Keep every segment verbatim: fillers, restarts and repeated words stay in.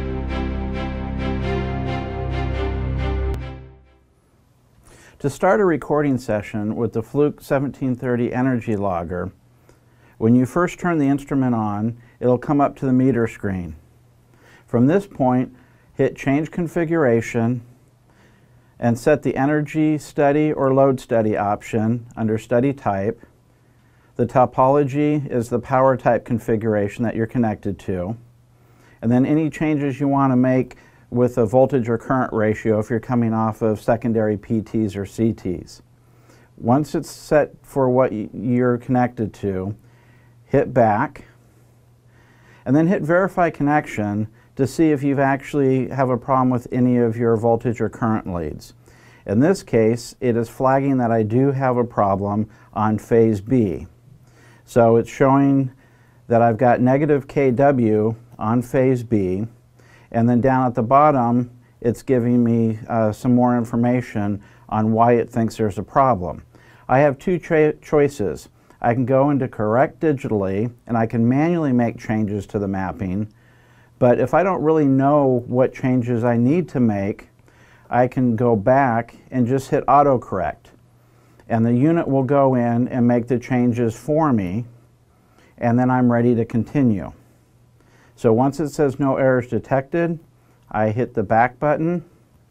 To start a recording session with the Fluke seventeen thirty energy logger, when you first turn the instrument on, it'll come up to the meter screen. From this point, hit Change Configuration and set the Energy Study or Load Study option under Study Type. The topology is the power type configuration that you're connected to. And then any changes you want to make with a voltage or current ratio if you're coming off of secondary P Ts or C Ts. Once it's set for what you're connected to, hit back and then hit Verify Connection to see if you've actually have a problem with any of your voltage or current leads. In this case, it is flagging that I do have a problem on phase B. So it's showing that I've got negative K W on phase B. And then down at the bottom, it's giving me uh, some more information on why it thinks there's a problem. I have two choices. I can go into Correct digitally, and I can manually make changes to the mapping. But if I don't really know what changes I need to make, I can go back and just hit Autocorrect. And the unit will go in and make the changes for me, and then I'm ready to continue. So once it says no errors detected, I hit the back button.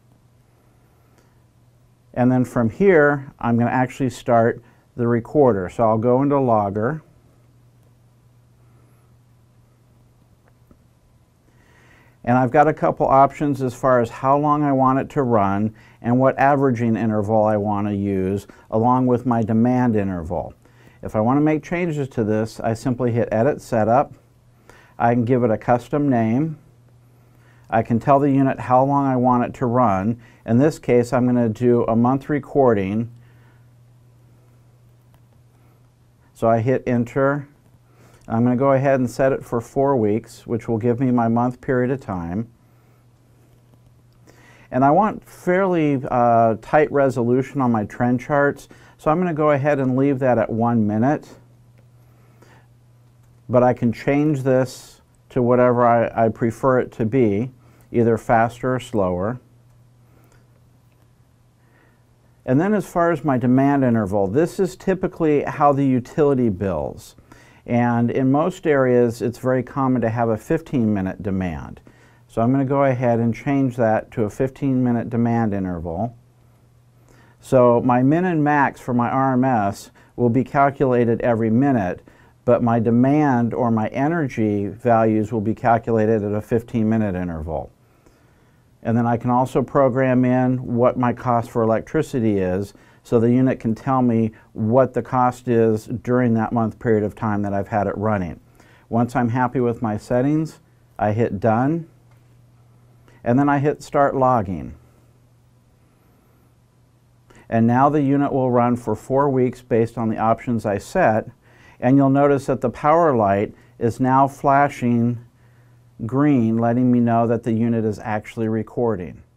And then from here, I'm going to actually start the recorder. So I'll go into Logger. And I've got a couple options as far as how long I want it to run and what averaging interval I want to use, along with my demand interval. If I want to make changes to this, I simply hit Edit Setup. I can give it a custom name. I can tell the unit how long I want it to run. In this case, I'm going to do a month recording. So I hit Enter. I'm going to go ahead and set it for four weeks, which will give me my month period of time. And I want fairly uh, tight resolution on my trend charts, so I'm going to go ahead and leave that at one minute. But I can change this to whatever I, I prefer it to be, either faster or slower. And then as far as my demand interval, this is typically how the utility bills. And in most areas, it's very common to have a fifteen minute demand. So I'm going to go ahead and change that to a fifteen minute demand interval. So my min and max for my R M S will be calculated every minute, but my demand or my energy values will be calculated at a fifteen minute interval. And then I can also program in what my cost for electricity is, so the unit can tell me what the cost is during that month period of time that I've had it running. Once I'm happy with my settings, I hit Done, and then I hit Start Logging. And now the unit will run for four weeks based on the options I set. And you'll notice that the power light is now flashing green, letting me know that the unit is actually recording.